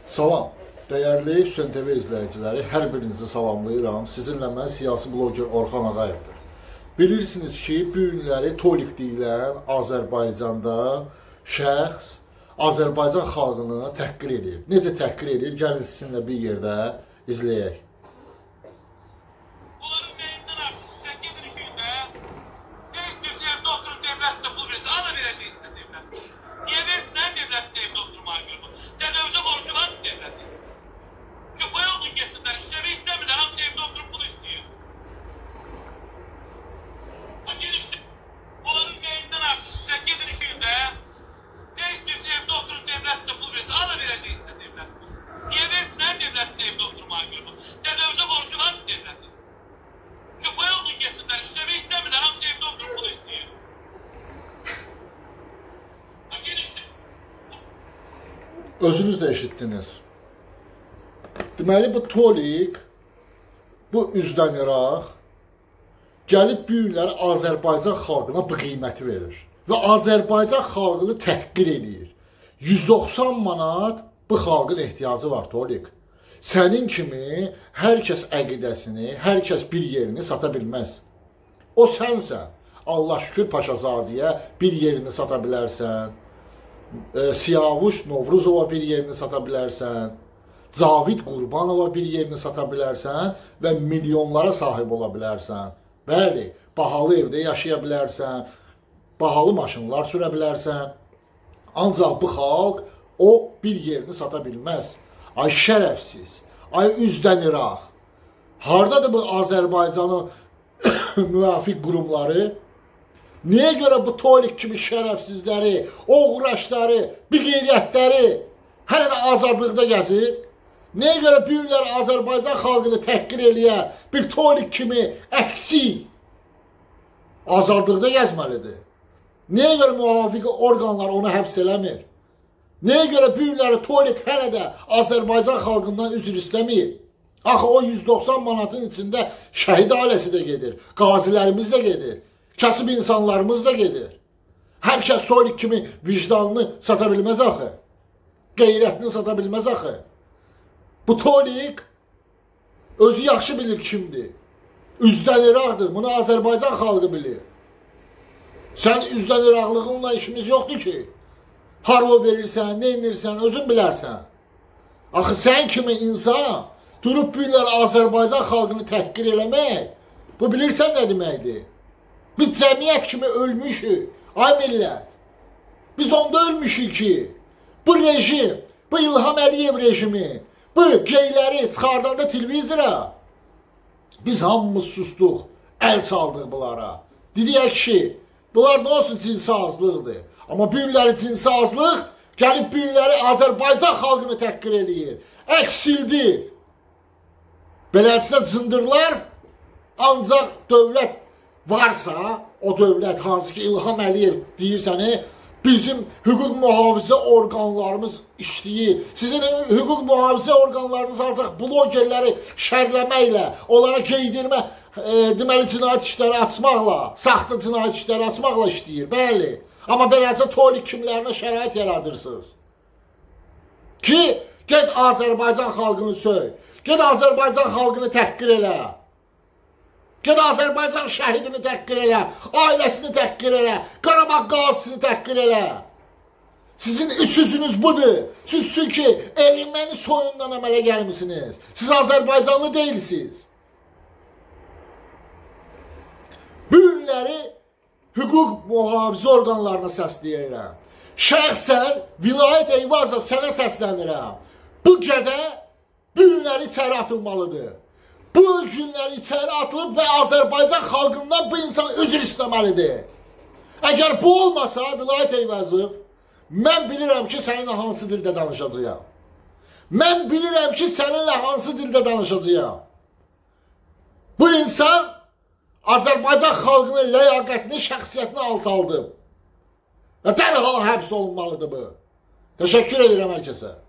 Salam, dəyərli Hüseyn TV izləyiciləri, hər birinizi salamlayıram. Sizinlə mən siyasi bloger Orxan Ağayevdir. Bilirsiniz ki, bu günləri Tolik deyilən Azərbaycanda şəxs Azərbaycan xalqını təhqir edir. Necə təhqir edir? Gəlin sizinlə bir yerdə izləyək. Özünüz də eşitdiniz. Deməli, bu Tolik, bu üzdən İraq gəlib bu günləri Azərbaycan xalqına bu qiyməti verir. Və Azərbaycan xalqını təhqir edir. 190 manat bu xalqın ehtiyacı var, Tolik. Sənin kimi hər kəs əqidəsini, hər kəs bir yerini sata bilməz. O sənsən. Allah şükür Paşazadiyə bir yerini sata bilərsən. Siyavuş Novruzova bir yerini sata bilərsən, Cavid Qurbanova bir yerini sata bilərsən və milyonlara sahib ola bilərsən. Bəli, bahalı evdə yaşaya bilərsən, bahalı maşınlar sürə bilərsən. Ancaq bu xalq o bir yerini sata bilməz. Ay şərəfsiz, ay üzdən İraq. Hardadır bu Azərbaycanın müvafiq qurumları? Niyə görə bu Tolik kimi şərəfsizləri, oğraşları, biqeyriyyətləri hələ də azadlıqda gəzir? Niyə görə bu günlər Azərbaycan xalqını təhqir eləyə bir Tolik kimi əksik azadlıqda gəzməlidir? Niyə görə müvafiq orqanlar onu həbs eləmir? Niyə görə bu günləri Tolik hələ də Azərbaycan xalqından üzr istəmir? Axı o 190 manatın içində şəhid ailəsi də gedir, qazilərimiz də gedir. Kasıb insanlarımız da gedir. Hər kəs Tolik kimi vicdanını sata bilməz axı. Qeyrətini sata bilməz axı. Bu Tolik özü yaxşı bilir kimdir. Üzdən İraqdır. Bunu Azərbaycan xalqı bilir. Sən üzdən İraqlığınla işimiz yoxdur ki. Harvo verirsən, nə edirsən, özün bilərsən. Axı sən kimi insan durub günlər Azərbaycan xalqını təhqir eləmək, bu bilirsən nə deməkdir? Biz cəmiyyət kimi ölmüşük, ay millət. Biz onda ölmüşük ki, bu rejim, bu İlham Əliyev rejimi, bu geyləri çıxardanda televizora, biz hamımız sustuq, əl çaldıq bunlara. Dediyək ki, bunlar da olsun cinsi azlıqdır. Amma bu günləri cinsi azlıq gəlib bu günləri Azərbaycan xalqını təhqir eləyir, əksildir. Beləsinə cındırlar, ancaq dövlət varsa, o dövlət, hansı ki İlham Əliyev deyirsəni, bizim hüquq mühafizə orqanlarımız işləyir. Sizin hüquq mühafizə orqanlarınız ancaq blogerləri şərləməklə, onlara qeydirmə, deməli cinayət işləri açmaqla, saxta cinayət işləri açmaqla işləyir, bəli. Amma beləsə Tolik kimlərinə şərait yaradırsınız. Ki, get Azərbaycan xalqını söy, get Azərbaycan xalqını təhqir elə. Get Azərbaycan şəhidini təhqir elə, ailəsini təhqir elə, Qarabağ qazisini təhqir elə. Sizin üçücünüz budur. Siz çünki erməni soyundan əmələ gəlmişsiniz. Siz Azərbaycanlı deyilsiniz. Bu günləri hüquq mühafizə orqanlarına səsləyirəm. Şəxsən Vilayət Eyvazov sənə səslənirəm. Bu gədə bu günləri içəri atılmalıdır. Bu günləri içəri atılıb və Azərbaycan xalqından bu insan üzr istəməlidir. Əgər bu olmasa, Vilayət Eyvazov, mən bilirəm ki, səninlə hansı dildə danışacağım. Mən bilirəm ki, səninlə hansı dildə danışacağım. Bu insan Azərbaycan xalqının ləyaqətini, şəxsiyyətini alçaldıb. Və dərhal həbs olunmalıdır bu. Təşəkkür edirəm hər kəsə.